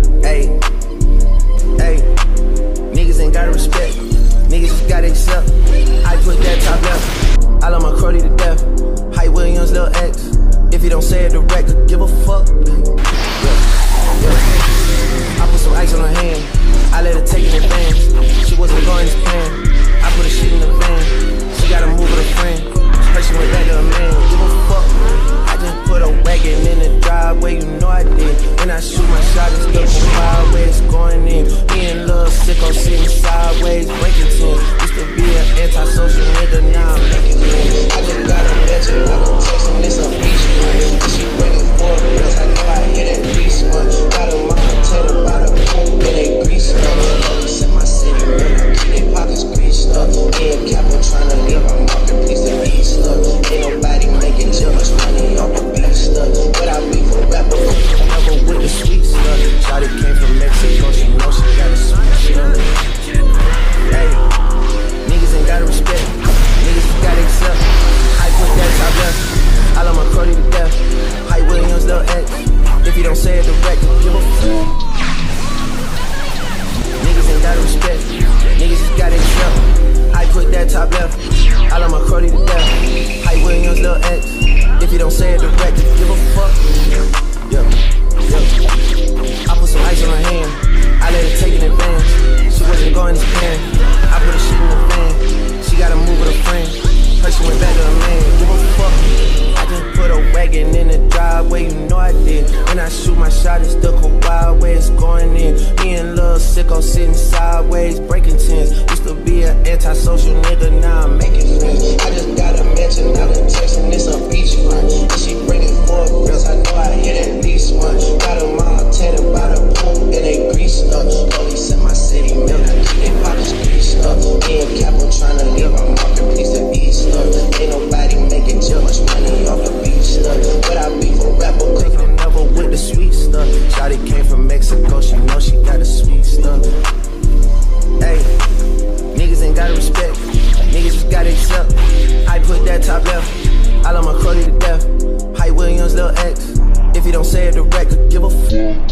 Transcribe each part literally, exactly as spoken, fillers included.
Hey, hey, niggas ain't gotta respect, niggas just gotta accept. I put that top left, I love my cruddy to death. Hype Williams, Lil X. If you don't say it direct, could give a fuck. Yeah, yeah. I put some ice on her hand, I let her take it in advance. She wasn't going to plan, I put her shit in the van. She gotta move with a friend, her she went back to a man. Give a fuck. I just put a wagon in the driveway, you know I did. When I shoot my shot, it's still from five ways going in. Me and Lil Sicko sitting sideways, breaking tins. Used to be an antisocial nigga, now I'm making it. I just got a mention, I been texting this a beach one. She bringing four girls, I know I hit that beast one. Got a mama tell about a poop and they grease up. Police in my city, man, I keep their pockets greased up. Me and Capo tryna live, I'm walking piece of east up. Ain't nobody making too much money off the beat stuff. But I be for rapper, never with the sweet stuff. Shawty came from Mexico, she know she got a sweet stuff. Hey, niggas ain't gotta respect, niggas just gotta accept. I put that top left, I love my cruddy to death. Hype Williams, Lil X. If you don't say it direct, give a fuck. Niggas ain't gotta respect, niggas just gotta accept. I put that top left, I love my cruddy to death. Hype Williams, Lil X. If you don't say it direct, give a fuck. Yeah, yeah. I put some ice on her hand, I let her take it in advance. She wasn't going to Japan, I put her shit in the van. She gotta move with a friend, her she went back to a man. Give a fuck. I just put a wagon in the driveway, you know I did. When I shoot my shot, it's still cold wild ways going in. Me and Lil Sicko sitting sideways, breaking tins. Used to be an antisocial nigga, now I'm making friends. I just got a mention, I been texting this a beach one. She bringing four girls, I know I hit at least one. Got a mama tatted by the poop and they greased up. Police in my city, man, I keep their pockets greased up. Me and Capo tryna live, I'm walking piece of east up. Ain't nobody making too much money off the beach stuff. But I be for rapper, cooking them never with the sweet stuff. Shawty came from Mexico, she know she got the sweet stuff. Hey, niggas ain't gotta respect, niggas just gotta accept. I put that top left, I love my cruddy to death. Hype Williams, Lil X. If you don't say it direct, could give a fuck.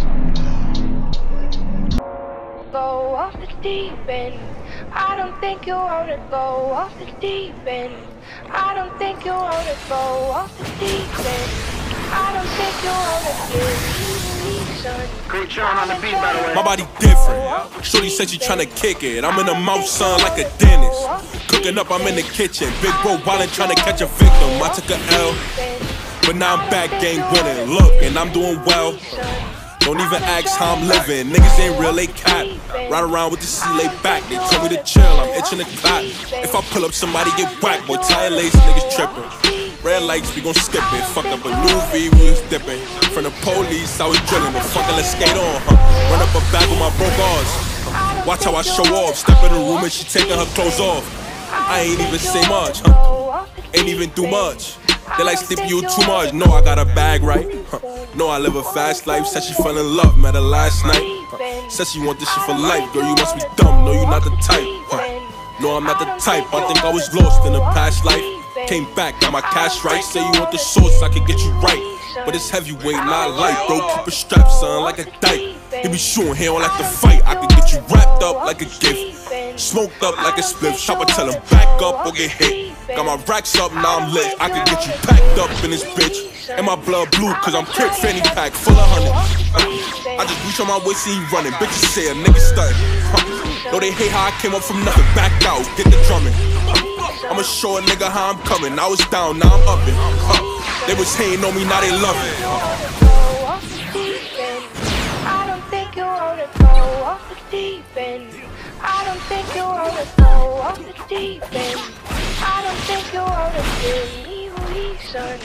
Go off the deep end. I don't think you wanna go off the deep end. I don't think you wanna go off the deep end. I don't think you wanna give me son. Great John on the beat, by the way. My body different. Shorty said she tryna kick it. I'm in the mouth, son, like a dentist. Cooking up, I'm in the kitchen. Big bro wildin' tryna catch a victim. I took a L, but now I'm back, gang winning. Look, and I'm doing well. Don't even ask how I'm living. Niggas ain't real, they cap. Ride around with the C laid back. They told me to chill, I'm itching to clap. If I pull up, somebody get whacked. Boy, tired lazy niggas tripping. Red lights, we gon' skip it. Fucked up a new V, we was dipping. From the police, I was drilling. But fuckin', let's skate on, huh? Run up a bag with my broke odds. Watch how I show off. Step in the room and she taking her clothes off. I ain't even say much, huh? Ain't even do much. They like sleep you too much. No, I got a bag right. Huh. No, I live a fast life. Said she fell in love, met her last night. Huh. Said she want this shit for life. Girl, you must be dumb. No, you not the type. Huh. No, I'm not the type. I think I was lost in a past life. Came back, got my cash right. Say you want the sauce, I can get you right. But it's heavyweight, not light, bro. Keep a strap, son, like a dyke. He be shooting, he don't like to fight. I can get you wrapped up like a gift. Smoked up like a spliff. Chopper tell him back up or get hit. Got my racks up, now I'm lit. I can get you packed up in this bitch. And my blood blue, cause I'm crip fanny pack full of honey. I just reach on my waist and he running. Bitches say a nigga stuntin'. No, they hate how I came up from nothing. Back out, get the drumming. I'ma show a nigga how I'm coming. I was down, now I'm uppin'. Huh. They was hating on me, now they love it. Go off the deep end. I don't think you wanna go off the deep end. I don't think you wanna go off the deep end. I don't think you wanna give me weak, son.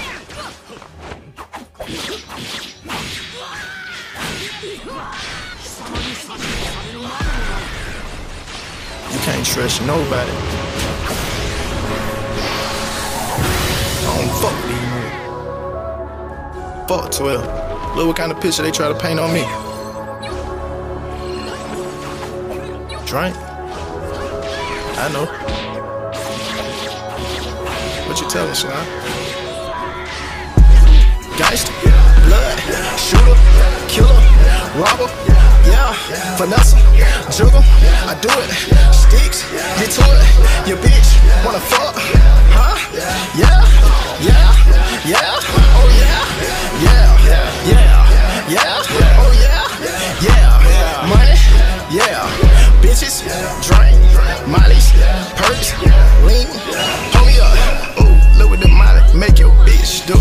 You can't trust nobody. I don't fuck with these niggas. Fuck twelve. Look what kind of picture they try to paint on me. Drink? I know. What you tellin', son? Gangsta? blood, shooter, killer, robber, yeah, finesse, juggle, I do it, sticks, get to it, your bitch, wanna fuck, huh, yeah, yeah, yeah, oh yeah, yeah, yeah, yeah, oh yeah, yeah, money, yeah, bitches, drink, mollies, perks, lean, hold me up, ooh, look what the molly make your bitch do.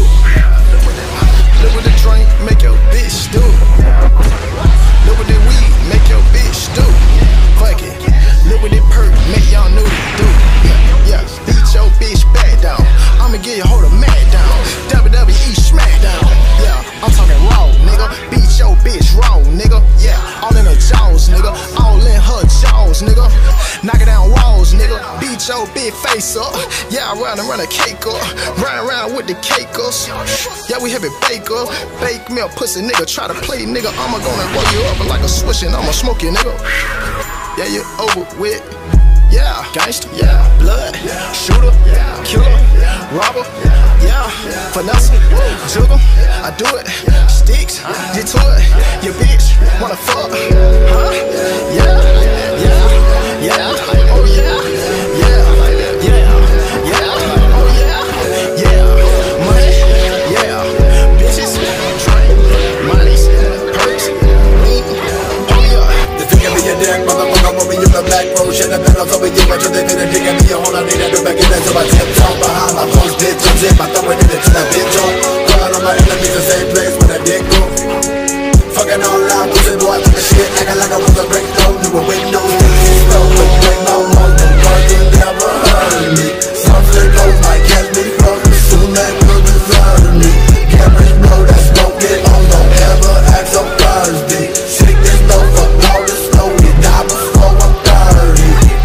Look what the drink make your bitch do. Look what the weed make your bitch do. Fuck it. Look what the perk make y'all nudie do. Yeah, yeah. Beat your bitch back down. I'ma get your hold a mad down. W W E smackdown. Yeah, I'm talking raw, nigga. Beat your bitch raw, nigga. Yeah, all in her jaws, nigga. All in her jaws, nigga. Knock it down walls, nigga. Beat your big face up. Yeah, I run and run a cake up. Run around with the cakers. Yeah, we heavy baker. Bake me a pussy, nigga. Try to play, nigga. I'ma gonna roll you up like a swish and I'ma smoke you, nigga. Yeah, you over with. Yeah, gangster. Yeah, blood. Shooter. Killer. Robber. Yeah, finesse. Juggle. I do it. Sticks. Get to it. Your bitch wanna fuck. Huh? Yeah. Yeah. Yeah. Oh yeah. Yeah. Yeah. Yeah. Oh yeah. Yeah. Money. Yeah. Bitches. Drink. Mollies. Perks. Lean. Oh yeah. They think of me a dick, motherfucker, when we use the back road. Shit, the pedals over you, but you they finna dig at me a hole. I need to do back in there, so I tiptoe behind my clothes, bitch. I'm zip, I throw it in it till that bitch on. Calling on my enemies, the same place when that dick go. Fucking all loud, pussy boy, like a shit, acting like I was a break down through a window. Thinking slow, but you ain't no more. The person never heard me. Some slick hoes might catch me close, soon they will desert me. Cameras blow, that smoke it on, don't ever act so Thursday. Sick this low, fuck all this slow, you die before I'm thirty.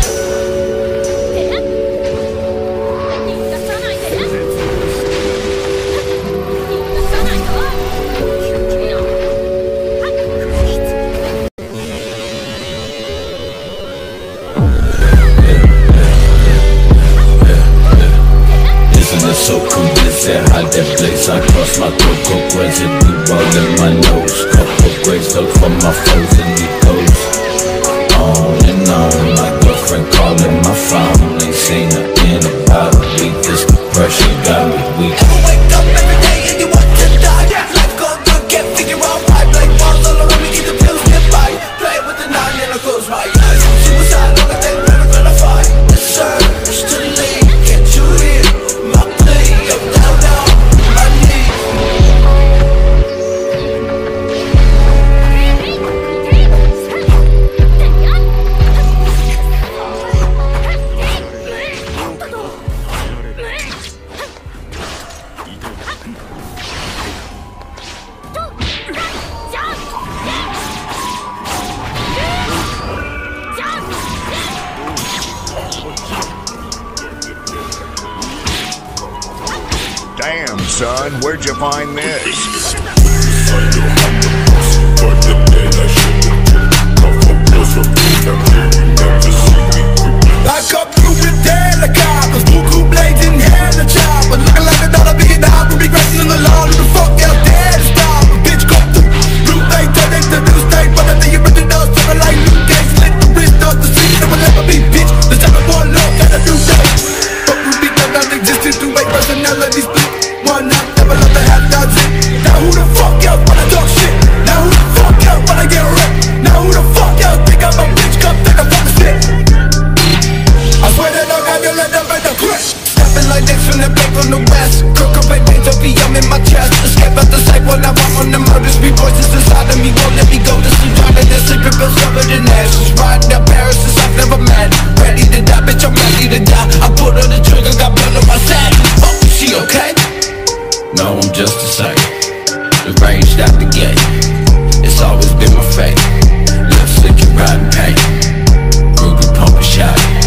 So convincing how that place I cross my throat, go crazy, blue ball in my nose. Couple grades look for my foes and he goes on and on. My girlfriend calling my phone, ain't seen her in about a week. This depression got me weak. Ever wake up every day and you want to die? Life go good, can't figure out why. Blake balls all around me, keep the pills nearby. Play with the nine and I close my eyes. Suicide, all the thing, never gonna fight. The surge to leave, can't you hear? I'm down, down, my knees. Damn, son, where'd you find this? I come through with helicopters, buku blades in hand and chopper. Looking like a dollar big and hot, regressing in the law. Who the fuck out there to stop a bitch? Come through, blue thing, turn into new state. But I think you're in the dust, something like Luke Cage. Slit the wrist of the scene, it will never be bitch. The seven boy love, got a new day. But we be done, non-existent, two way personalities split. One up, never love the half dozen. Now who the fuck else wanna talk shit? Now who the fuck else wanna get ripped? Now who the fuck else think I'm a bitch? Come take a fucking shit. I swear that dog had to let them make the quit. Stepping like this from the back from the west. Cook up and paint up, I'm in my chest. Escape out the sight when I walk on the murders. Be voices inside of me, won't let me go. This is drowning in secret bills covered in ashes. Riding down Paris since I've never met. Ready to die, bitch, I'm ready to die. I put on the trigger, got blood on my sack. Oh, she okay? No, I'm just the same. Deranged out the gate. It's always been my fate. Left slick and riding pain. Groovy pumping shot.